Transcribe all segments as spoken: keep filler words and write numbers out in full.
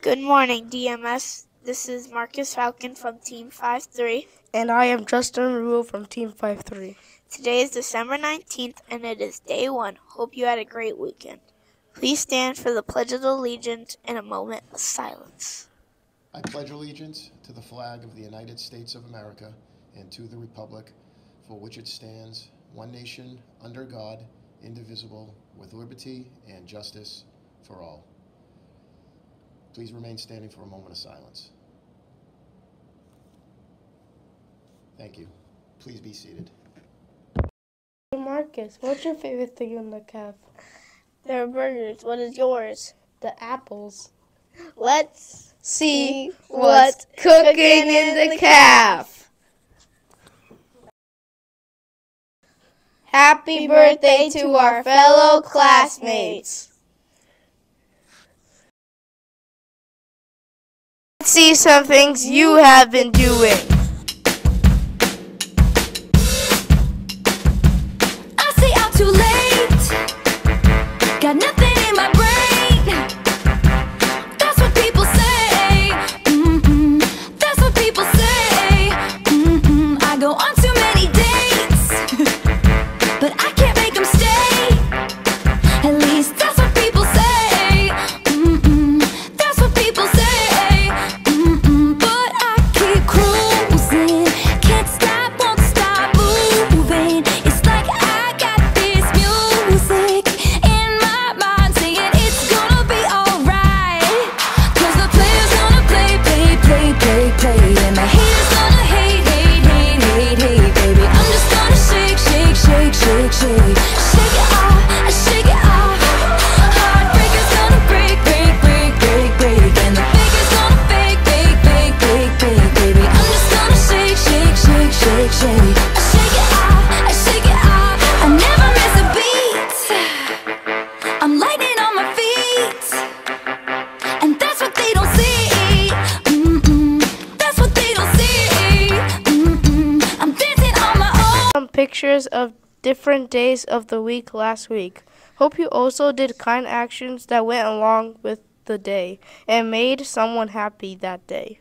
Good morning, D M S. This is Marcus Falcon from Team five three. And I am Justin Ruo from Team five three. Today is December nineteenth, and it is day one. Hope you had a great weekend. Please stand for the Pledge of Allegiance in a moment of silence. I pledge allegiance to the flag of the United States of America and to the republic for which it stands, one nation, under God, indivisible, with liberty and justice for all. Please remain standing for a moment of silence. Thank you. Please be seated. Hey Marcus, what's your favorite thing in the calf? There are burgers. What is yours? The apples. Let's See what's cooking in the calf. Happy birthday to our fellow classmates. Let's see some things you have been doing. I stay out too late. Got nothing in my brain. That's what people say. Mm-mm. That's what people say. Mm-mm. I go on too many dates, but I can't make them stay. At least that's what people say. Mm-mm. That's what people say. Mm-mm. But I keep cruising. Can't stop, won't stop moving. It's like I got this music in my mind saying it's gonna be alright. Cause the player's gonna play, play, play, play, play. And the haters gonna hate, hate, hate, hate, hate, baby. I'm just gonna shake, shake, shake, shake, shake. Shake it off, I shake it off. Heartbreaker's gonna break, break, break, break, break. And the faker's gonna fake, fake, fake, fake, fake, baby. I'm just gonna shake, shake, shake, shake, shake. I shake it off, I shake it off. I never miss a beat. I'm lightning on my feet, and that's what they don't see. Mm-mm. That's what they don't see. Mm-mm. I'm dancing on my own. Some pictures of different days of the week last week. Hope you also did kind actions that went along with the day and made someone happy that day.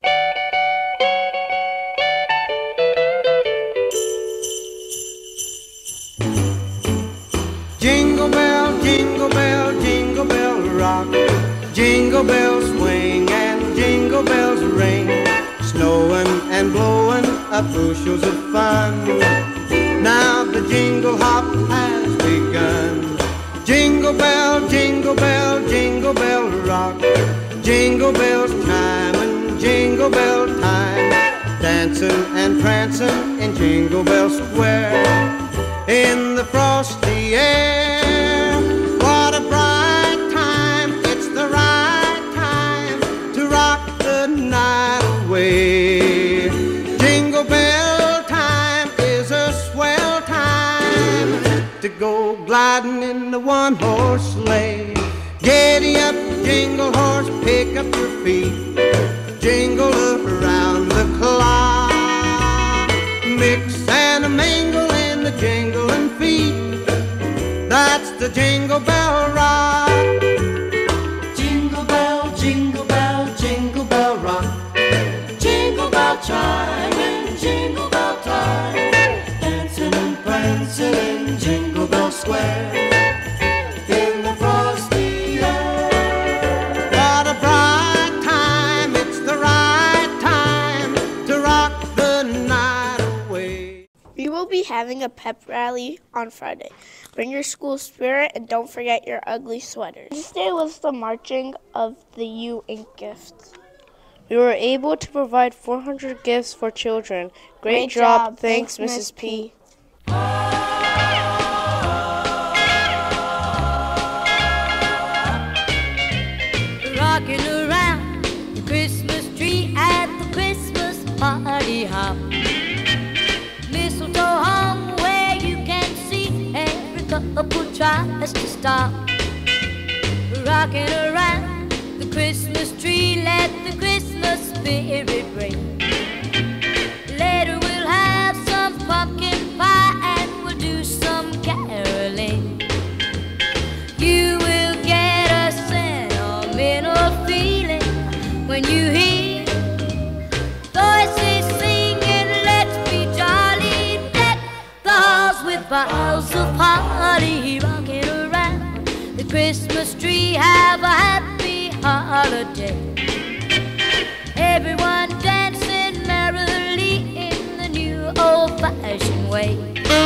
Jingle bell, jingle bell, jingle bell rock. Jingle bells swing and jingle bells ring. Snowing and blowing up bushels of fun. Now the jingle hop has begun. Jingle bell, jingle bell, jingle bell rock. Jingle bells chime and jingle bell time. Dancing and prancing in Jingle Bell Square. In the frosty air, what a bright time. It's the right time to rock the night away. Jingle bell time is a swell time to go gliding in the one-horse sleigh. Giddy up, jingle horse, pick up your feet. Jingle around the clock. Mix and a mingle in the jingling feet. That's the Jingle Bell Rock. Jingle bell, jingle bell, jingle bell rock. Jingle bell chime and jingle bell time. Dancing and prancing in Jingle Bell Square. In the frosty air. What a bright time, it's the right time to rock the night away. We will be having a pep rally on Friday. Bring your school spirit and don't forget your ugly sweaters. Wednesday was the marching of the U Ink gifts. We were able to provide four hundred gifts for children. Great, Great job. job. Thanks, Thanks, Missus P. Rocking around the Christmas tree at the Christmas party hop. Mistletoe hung where you can see every couple tries to stop. Rocking around the Christmas tree, let the Christmas spirit ring. Later we'll have some pumpkin pie and we'll do some caroling. You will get a sentimental feeling when you hear voices singing, let's be jolly, deck the halls with boughs of holly, rocking around the Christmas tree. Have a happy holiday. Everyone dancing merrily in the new old-fashioned way.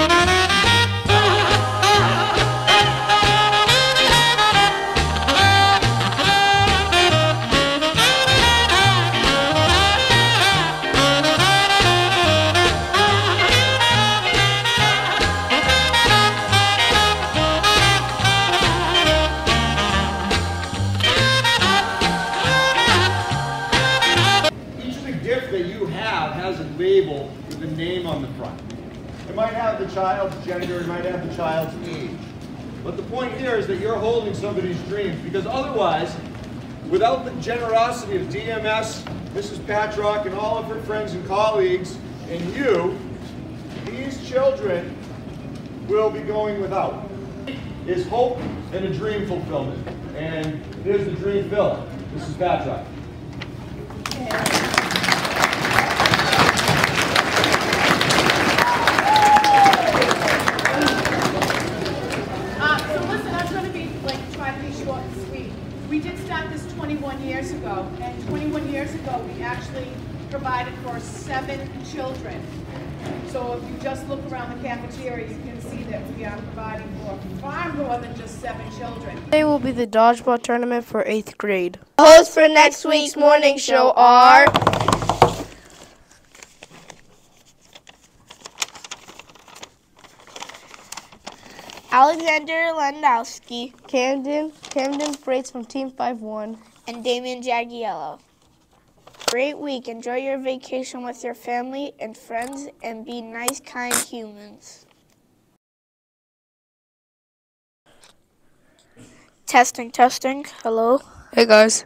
That you have has a label with a name on the front. It might have the child's gender, it might have the child's age. But the point here is that you're holding somebody's dreams, because otherwise, without the generosity of T M S, Missus Patrock, and all of her friends and colleagues, and you, these children will be going without. Is hope and a dream fulfillment. And here's the dream filler, Missus Patrock. We did start this twenty-one years ago, and twenty-one years ago we actually provided for seven children. So if you just look around the cafeteria, you can see that we are providing for far more than just seven children. Today will be the dodgeball tournament for eighth grade. Hosts for next week's morning show are Alexander Landowski, Camden, Camden Freights from Team five one, and Damian Jagiello. Great week. Enjoy your vacation with your family and friends, and be nice, kind humans. Testing, testing. Hello. Hey guys.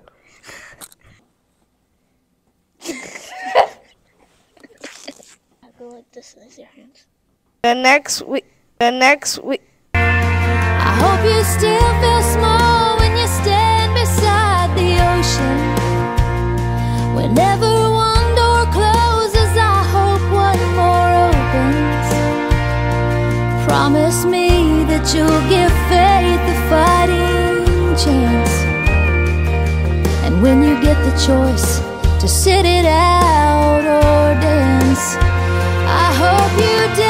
Go like this and raise your hands. The next week. The next week. I hope you still feel small when you stand beside the ocean. Whenever one door closes, I hope one more opens. Promise me that you'll give faith a fighting chance. And when you get the choice to sit it out or dance, I hope you do.